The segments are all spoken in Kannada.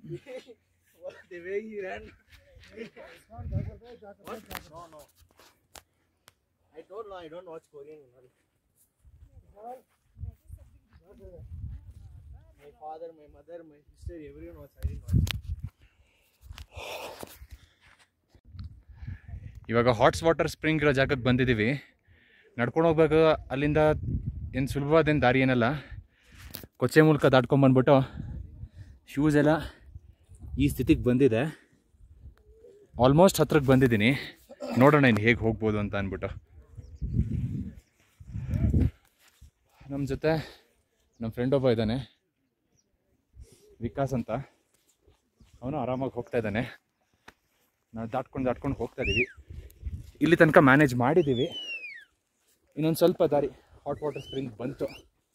The way he ran. What? No. I don't know. I don't watch Korean. My father, my mother, my sister, everyone was. I didn't watch. ಇವಾಗ ಹಾಟ್ಸ್ ವಾಟರ್ ಸ್ಪ್ರಿಂಗ್ ಇರೋ ಜಾಗಕ್ಕೆ ಬಂದಿದ್ದೀವಿ. ನಡ್ಕೊಂಡು ಹೋಗ್ಬೇಕು. ಅಲ್ಲಿಂದ ಏನು ಸುಲಭವಾದೇನು ದಾರಿ ಏನಲ್ಲ. ಕೊಚ್ಚೆ ಮೂಲಕ ದಾಟ್ಕೊಂಡ್ಬಂದ್ಬಿಟ್ಟು ಶೂಸ್ ಎಲ್ಲ ಈ ಸ್ಥಿತಿಗೆ ಬಂದಿದೆ. ಆಲ್ಮೋಸ್ಟ್ ಹತ್ರಕ್ಕೆ ಬಂದಿದ್ದೀನಿ. ನೋಡೋಣ ಇನ್ನು ಹೇಗೆ ಹೋಗ್ಬೋದು ಅಂತ ಅಂದ್ಬಿಟ್ಟು. ನಮ್ಮ ಜೊತೆ ನಮ್ಮ ಫ್ರೆಂಡ್ ಒಬ್ಬ ಇದ್ದಾನೆ, ವಿಕಾಸ್ ಅಂತ. ಅವನು ಆರಾಮಾಗಿ ಹೋಗ್ತಾ ಇದ್ದಾನೆ. ನಾವು ದಾಟ್ಕೊಂಡು ಹೋಗ್ತಾ ಇದ್ದೀವಿ. ಇಲ್ಲಿ ತನಕ ಮ್ಯಾನೇಜ್ ಮಾಡಿದ್ದೀವಿ. ಇನ್ನೊಂದು ಸ್ವಲ್ಪ ದಾರಿ ಹಾಟ್ ವಾಟರ್ ಸ್ಪ್ರಿಂಗ್ ಬಂತು.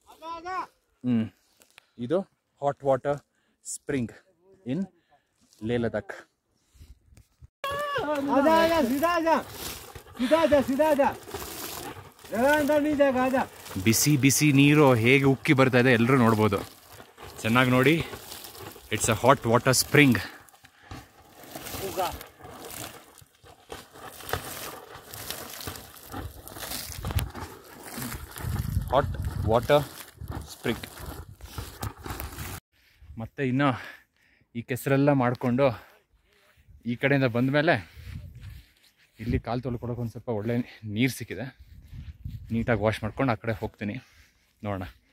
ಇದು ಹಾಟ್ ವಾಟರ್ ಸ್ಪ್ರಿಂಗ್ ಇನ್ ಲೇ ಲದಾಖ್. ಬಿಸಿ ಬಿಸಿ ನೀರು ಹೇಗೆ ಉಕ್ಕಿ ಬರ್ತಾ ಇದೆ ಎಲ್ಲರೂ ನೋಡ್ಬೋದು. ಚೆನ್ನಾಗಿ ನೋಡಿ. It's a hot water spring. Hot water spring. ಮತ್ತು ಇನ್ನು ಈ ಕೆಸರೆಲ್ಲ ಮಾಡಿಕೊಂಡು ಈ ಕಡೆಯಿಂದ ಬಂದ ಮೇಲೆ ಇಲ್ಲಿ ಕಾಲು ತೊಳ್ಕೊಳಕ್ಕೆ ಒಂದು ಸ್ವಲ್ಪ ಒಳ್ಳೆ ನೀರು ಸಿಕ್ಕಿದೆ. ನೀಟಾಗಿ ವಾಶ್ ಮಾಡ್ಕೊಂಡು ಆ ಕಡೆ ಹೋಗ್ತೀನಿ. ನೋಡೋಣ.